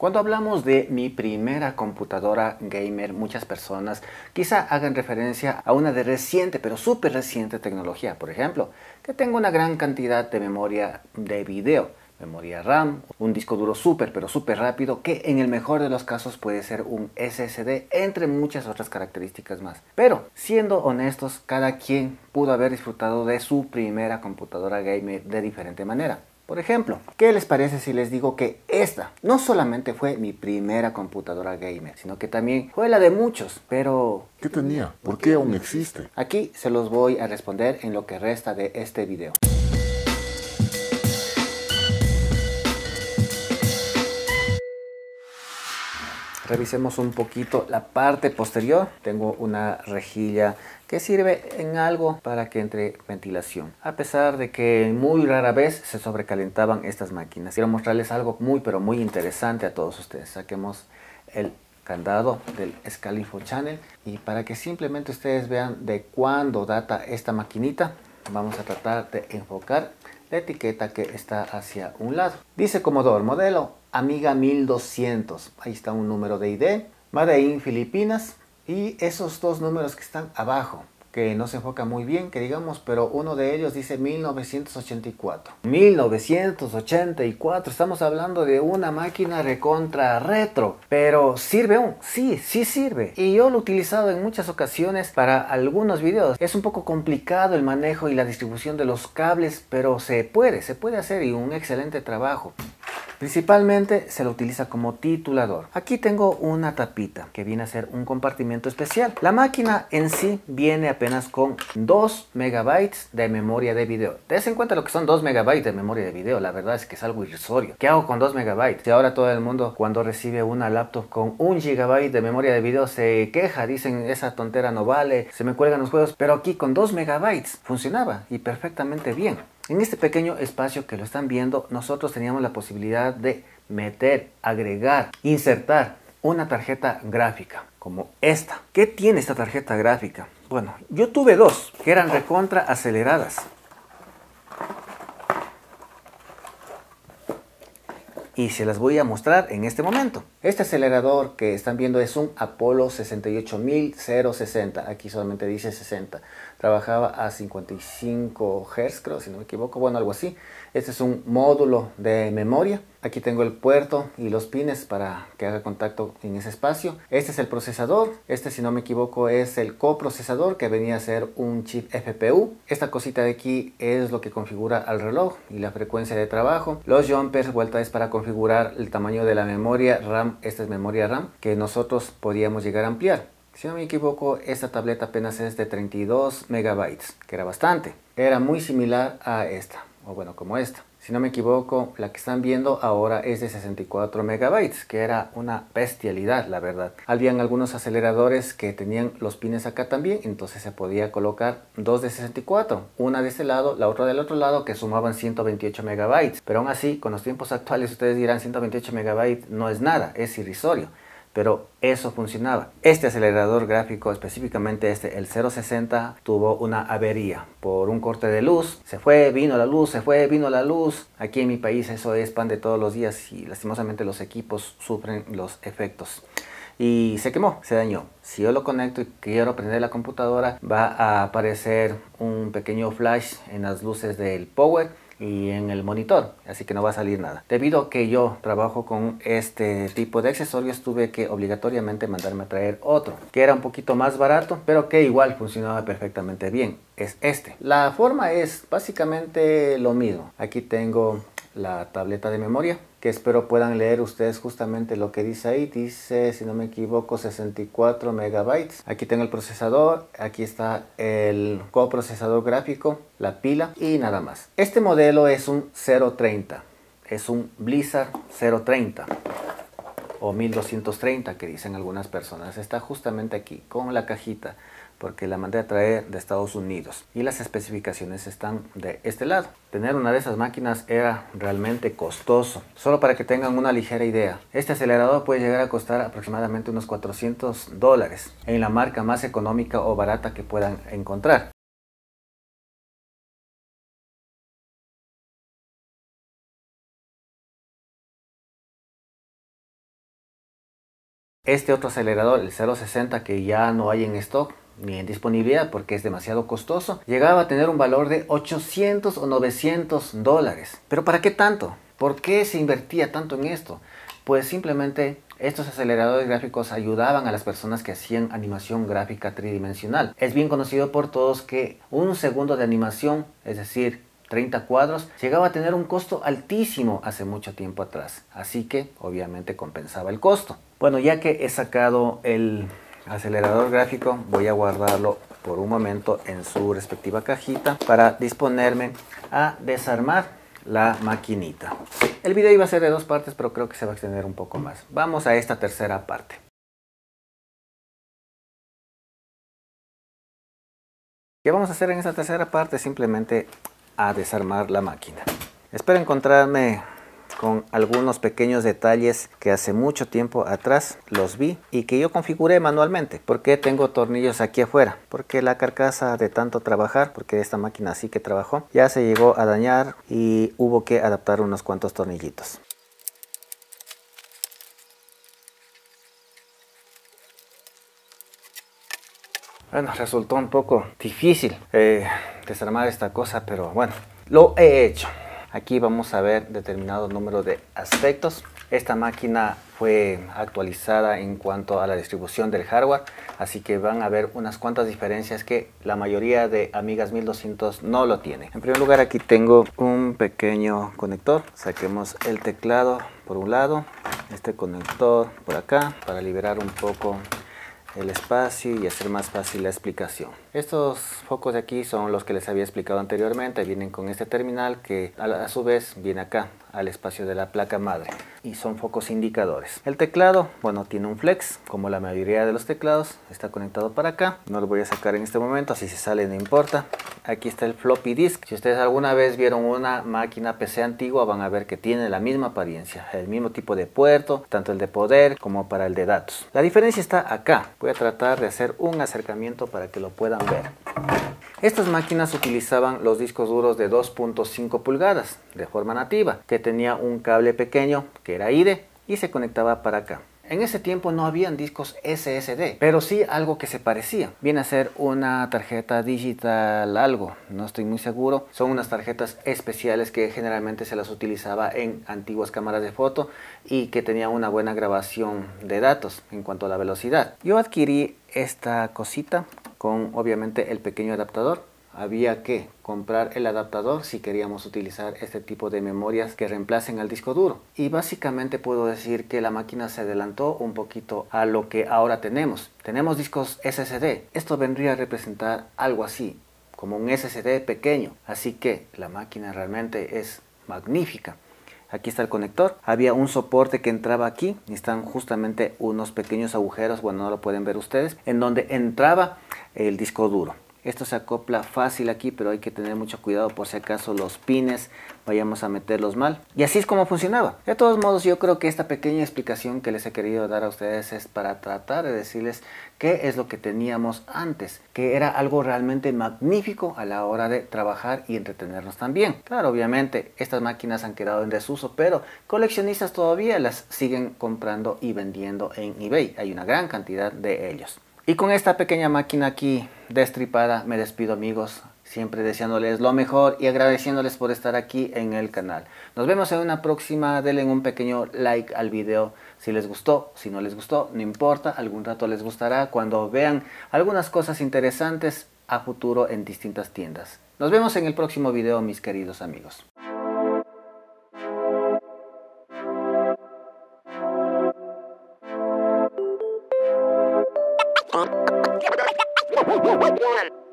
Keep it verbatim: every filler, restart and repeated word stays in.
Cuando hablamos de mi primera computadora gamer, muchas personas quizá hagan referencia a una de reciente, pero súper reciente tecnología. Por ejemplo, que tengo una gran cantidad de memoria de video, memoria RAM, un disco duro súper, pero súper rápido, que en el mejor de los casos puede ser un S S D, entre muchas otras características más. Pero, siendo honestos, cada quien pudo haber disfrutado de su primera computadora gamer de diferente manera. Por ejemplo, ¿qué les parece si les digo que esta no solamente fue mi primera computadora gamer, sino que también fue la de muchos? Pero ¿qué tenía? ¿Por qué aún existe? Aquí se los voy a responder en lo que resta de este video. Revisemos un poquito la parte posterior. Tengo una rejilla que sirve en algo para que entre ventilación, a pesar de que muy rara vez se sobrecalentaban estas máquinas. Quiero mostrarles algo muy pero muy interesante a todos ustedes. Saquemos el candado del Scalifo Channel y para que simplemente ustedes vean de cuándo data esta maquinita, vamos a tratar de enfocar la etiqueta que está hacia un lado. Dice Commodore, modelo Amiga mil doscientos. Ahí está un número de I D, Made in Filipinas, y esos dos números que están abajo, que no se enfoca muy bien, que digamos, pero uno de ellos dice mil novecientos ochenta y cuatro. mil novecientos ochenta y cuatro, estamos hablando de una máquina recontra retro, pero ¿sirve aún? Sí, sí sirve. Y yo lo he utilizado en muchas ocasiones para algunos videos. Es un poco complicado el manejo y la distribución de los cables, pero se puede, se puede hacer y un excelente trabajo. Principalmente se lo utiliza como titulador. Aquí tengo una tapita que viene a ser un compartimento especial. La máquina en sí viene apenas con dos megabytes de memoria de video. Tened en cuenta lo que son dos megabytes de memoria de video. La verdad es que es algo irrisorio. ¿Qué hago con dos megabytes? Y ahora todo el mundo cuando recibe una laptop con un gigabyte de memoria de video se queja. Dicen, esa tontera no vale, se me cuelgan los juegos. Pero aquí con dos megabytes funcionaba y perfectamente bien. En este pequeño espacio que lo están viendo, nosotros teníamos la posibilidad de meter, agregar, insertar una tarjeta gráfica como esta. ¿Qué tiene esta tarjeta gráfica? Bueno, yo tuve dos que eran recontra aceleradas. Y se las voy a mostrar en este momento. Este acelerador que están viendo es un Apollo sesenta y ocho mil sesenta. Aquí solamente dice sesenta. Trabajaba a cincuenta y cinco hertz, creo, si no me equivoco. Bueno, algo así. Este es un módulo de memoria. Aquí tengo el puerto y los pines para que haga contacto en ese espacio. Este es el procesador. Este, si no me equivoco, es el coprocesador que venía a ser un chip F P U. Esta cosita de aquí es lo que configura al reloj y la frecuencia de trabajo. Los jumpers, vuelta es para configurar el tamaño de la memoria RAM. Esta es memoria RAM que nosotros podíamos llegar a ampliar. Si no me equivoco, esta tableta apenas es de treinta y dos megabytes, que era bastante. Era muy similar a esta, o bueno, como esta. Si no me equivoco, la que están viendo ahora es de sesenta y cuatro megabytes, que era una bestialidad, la verdad. Habían algunos aceleradores que tenían los pines acá también, entonces se podía colocar dos de sesenta y cuatro, una de este lado, la otra del otro lado, que sumaban ciento veintiocho megabytes. Pero aún así, con los tiempos actuales, ustedes dirán ciento veintiocho megabytes no es nada, es irrisorio. Pero eso funcionaba. Este acelerador gráfico, específicamente este, el cero sesenta, tuvo una avería por un corte de luz. Se fue, vino la luz, se fue, vino la luz. Aquí en mi país eso es pan de todos los días y lastimosamente los equipos sufren los efectos. Y se quemó, se dañó. Si yo lo conecto y quiero prender la computadora, va a aparecer un pequeño flash en las luces del power y en el monitor, así que no va a salir nada. Debido a que yo trabajo con este tipo de accesorios, tuve que obligatoriamente mandarme a traer otro que era un poquito más barato, pero que igual funcionaba perfectamente bien. Es este. La forma es básicamente lo mismo. Aquí tengo la tableta de memoria, que espero puedan leer ustedes justamente lo que dice ahí. Dice, si no me equivoco, sesenta y cuatro megabytes. Aquí tengo el procesador, aquí está el coprocesador gráfico, la pila y nada más. Este modelo es un cero treinta, es un Blizzard cero treinta o mil doscientos treinta que dicen algunas personas. Está justamente aquí con la cajita, porque la mandé a traer de Estados Unidos y las especificaciones están de este lado. Tener una de esas máquinas era realmente costoso. Solo para que tengan una ligera idea, este acelerador puede llegar a costar aproximadamente unos cuatrocientos dólares en la marca más económica o barata que puedan encontrar. Este otro acelerador, el cero sesenta, que ya no hay en stock ni en disponibilidad porque es demasiado costoso, llegaba a tener un valor de ochocientos o novecientos dólares. ¿Pero para qué tanto? ¿Por qué se invertía tanto en esto? Pues simplemente estos aceleradores gráficos ayudaban a las personas que hacían animación gráfica tridimensional. Es bien conocido por todos que un segundo de animación, es decir, treinta cuadros, llegaba a tener un costo altísimo hace mucho tiempo atrás. Así que obviamente compensaba el costo. Bueno, ya que he sacado el acelerador gráfico, voy a guardarlo por un momento en su respectiva cajita para disponerme a desarmar la maquinita. El video iba a ser de dos partes, pero creo que se va a extender un poco más. Vamos a esta tercera parte. ¿Qué vamos a hacer en esta tercera parte? Simplemente a desarmar la máquina. Espero encontrarme con algunos pequeños detalles que hace mucho tiempo atrás los vi y que yo configuré manualmente. ¿Por qué tengo tornillos aquí afuera? Porque la carcasa de tanto trabajar, porque esta máquina sí que trabajó, ya se llegó a dañar y hubo que adaptar unos cuantos tornillitos. Bueno, resultó un poco difícil eh, desarmar esta cosa, pero bueno, lo he hecho. Aquí vamos a ver determinado número de aspectos. Esta máquina fue actualizada en cuanto a la distribución del hardware, así que van a ver unas cuantas diferencias que la mayoría de Amigas mil doscientos no lo tienen. En primer lugar, aquí tengo un pequeño conector. Saquemos el teclado por un lado, este conector por acá para liberar un poco el espacio y hacer más fácil la explicación. Estos focos de aquí son los que les había explicado anteriormente. Vienen con este terminal que a, la, a su vez viene acá al espacio de la placa madre y son focos indicadores. El teclado, bueno, tiene un flex como la mayoría de los teclados, está conectado para acá. No lo voy a sacar en este momento, si se sale no importa. Aquí está el floppy disk. Si ustedes alguna vez vieron una máquina P C antigua, van a ver que tiene la misma apariencia, el mismo tipo de puerto, tanto el de poder como para el de datos. La diferencia está acá. Voy a tratar de hacer un acercamiento para que lo puedan ver. Estas máquinas utilizaban los discos duros de dos punto cinco pulgadas de forma nativa, que tenía un cable pequeño que era I D E y se conectaba para acá. En ese tiempo no habían discos S S D, pero sí algo que se parecía. Viene a ser una tarjeta digital algo, no estoy muy seguro. Son unas tarjetas especiales que generalmente se las utilizaba en antiguas cámaras de foto y que tenían una buena grabación de datos en cuanto a la velocidad. Yo adquirí esta cosita con obviamente el pequeño adaptador. Había que comprar el adaptador si queríamos utilizar este tipo de memorias que reemplacen al disco duro. Y básicamente puedo decir que la máquina se adelantó un poquito a lo que ahora tenemos. Tenemos discos S S D. Esto vendría a representar algo así, como un S S D pequeño. Así que la máquina realmente es magnífica. Aquí está el conector. Había un soporte que entraba aquí. Y están justamente unos pequeños agujeros, bueno, no lo pueden ver ustedes, en donde entraba el disco duro. Esto se acopla fácil aquí, pero hay que tener mucho cuidado por si acaso los pines vayamos a meterlos mal. Y así es como funcionaba. De todos modos, yo creo que esta pequeña explicación que les he querido dar a ustedes es para tratar de decirles qué es lo que teníamos antes, que era algo realmente magnífico a la hora de trabajar y entretenernos también. Claro, obviamente estas máquinas han quedado en desuso, pero coleccionistas todavía las siguen comprando y vendiendo en eBay. Hay una gran cantidad de ellos. Y con esta pequeña máquina aquí destripada me despido, amigos, siempre deseándoles lo mejor y agradeciéndoles por estar aquí en el canal. Nos vemos en una próxima. Denle un pequeño like al video si les gustó. Si no les gustó, no importa, algún rato les gustará cuando vean algunas cosas interesantes a futuro en distintas tiendas. Nos vemos en el próximo video, mis queridos amigos. One.